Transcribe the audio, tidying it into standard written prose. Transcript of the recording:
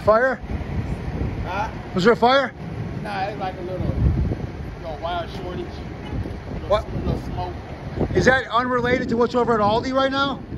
fire? Huh? Was there a fire? Nah, it's like a little wild shortage. What? A little smoke. Is that unrelated to what's over at Aldi right now?